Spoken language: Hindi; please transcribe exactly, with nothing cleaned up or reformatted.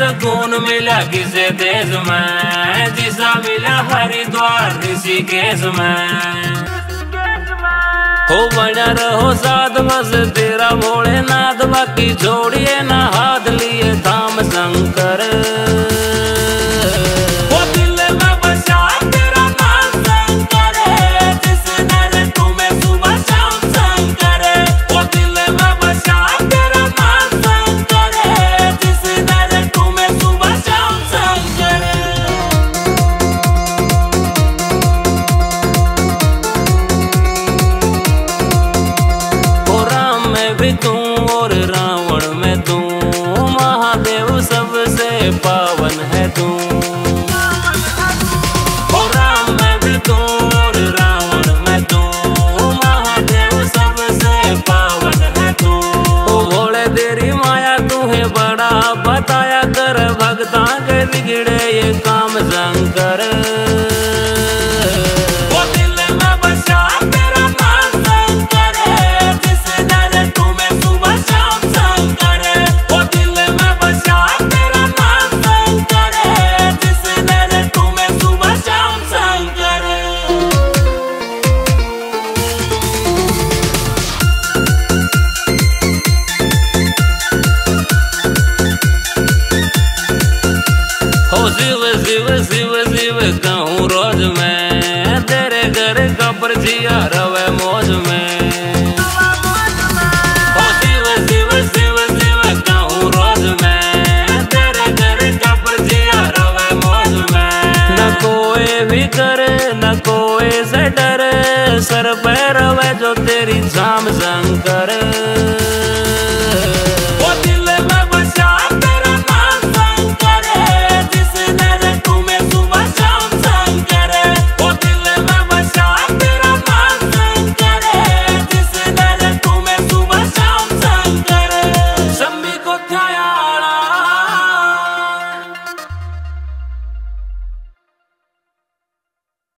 सुकून मिला किसे देश में, जिसा मिला हरिद्वार ऋषिकेश में। हो बना रहो साथ बस तेरा भोलेनाथ, बाकी छोड़िए ना हाथ लिए धाम शंकर। तू और रावण में तू, महादेव सबसे पावन है तू। राम में भी तू और रावण में तू, महादेव सबसे पावन है तू। ओ भोले तेरी माया तू है बड़ा, बताया कर भक्ता के बिगड़े ये काम शंकर। शिव शिव शिव शिव कहूँ रोज में, तेरे घर का परजिया रवे मौज में। ओ शिव शिव शिव शिव कहूँ रोज में, तेरे घर का परजिया रवे मौज में। न कोई भी करे न कोई से डरे, सर पे रवे जो तेरी झाम शंकर।